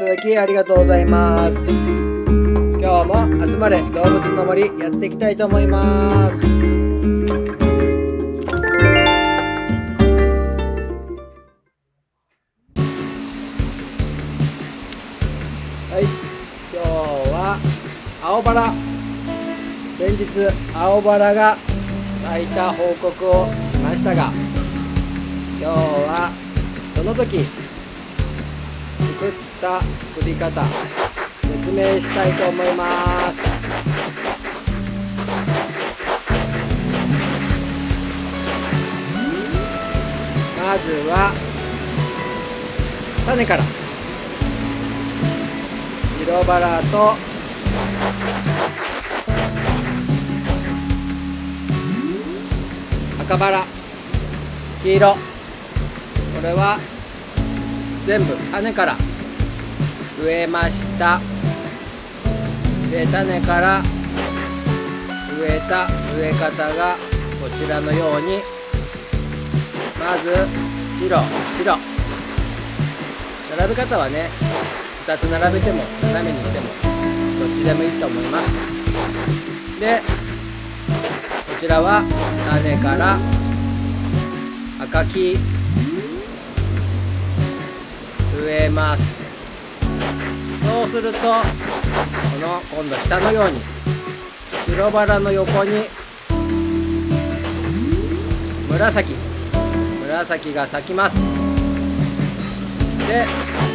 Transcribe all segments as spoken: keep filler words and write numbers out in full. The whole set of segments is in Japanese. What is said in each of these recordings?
だきありがとうございます。今日も集まれ動物の森やっていきたいと思います。はい、今日は青バラ。先日青バラが咲いた報告をしましたが、今日はその時作った作り方説明したいと思います。まずは種から。白バラと赤バラ、黄色、これは全部種から植えました。で、種から植えた植え方がこちらのように、まず白白並べ方はね、ふたつ並べても斜めにしてもどっちでもいいと思います。で、こちらは種から赤黄植えます。そうすると、この今度下のように白バラの横に紫紫が咲きます。で、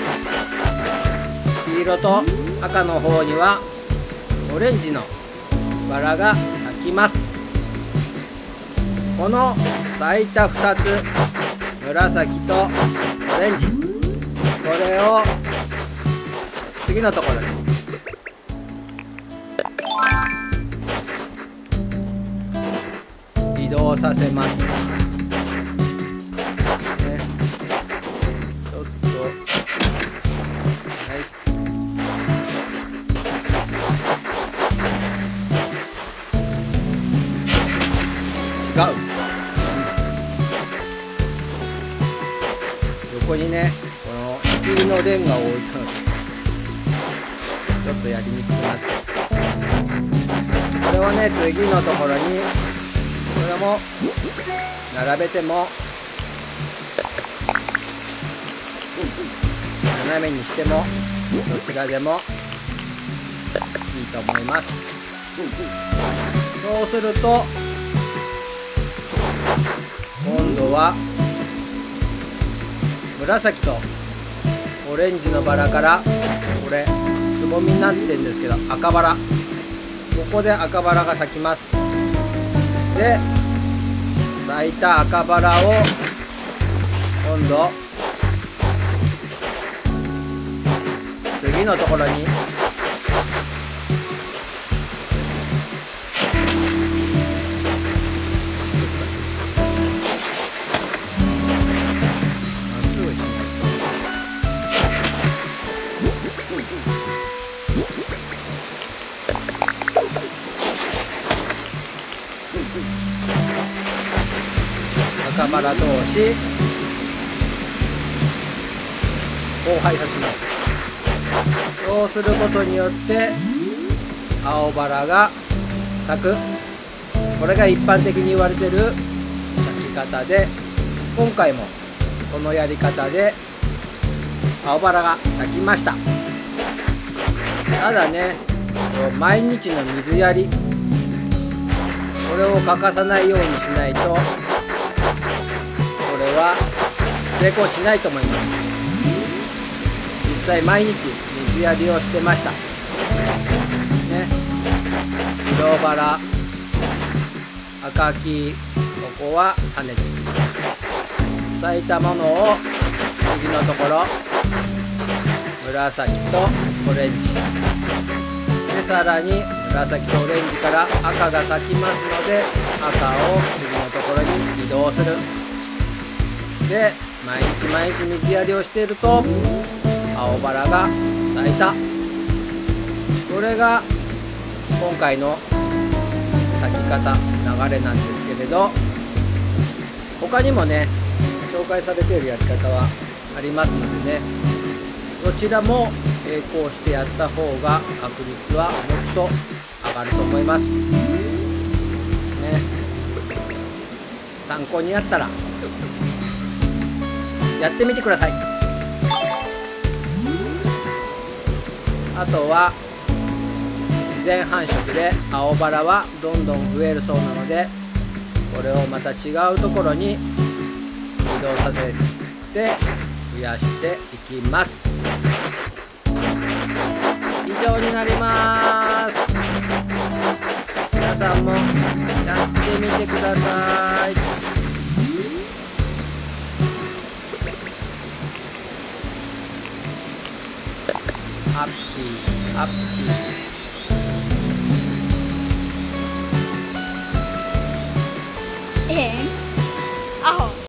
黄色と赤の方にはオレンジのバラが咲きます。この咲いたふたつ、紫とオレンジ、これを次のところに移動させます。ね、ちょっと、はい。違う。横にね、この仕切りのレンガを置いたのでちょっとやりにくくなって、これをね、次のところにこれも並べても斜めにしてもどちらでもいいと思います。そうすると今度は紫とオレンジのバラから、これつぼみになってるんですけど、赤バラ、ここで赤バラが咲きます。で、咲いた赤バラを今度次のところに赤バラ同士交配させます。そうすることによって青バラが咲く、これが一般的に言われている咲き方で、今回もこのやり方で青バラが咲きました。ただね、毎日の水やり、これを欠かさないようにしないと、これは成功しないと思います。実際毎日水やりをしてましたね。白バラ、赤黄、ここは種です。咲いたものを次のところ紫とオレンジで、さらに紫とオレンジから赤が咲きますので、赤を次のところに移動する。で、毎日毎日水やりをしていると青バラが咲いた。これが今回の咲き方、流れなんですけれど、他にもね、紹介されているやり方はありますのでね、どちらも並行してやった方が確率はもっと上がると思いますね。参考になったらやってみてください。あとは自然繁殖で青バラはどんどん増えるそうなので、これをまた違うところに移動させて増やしていきます。以上になります。皆さんもやってみてください。ハッピーハッピー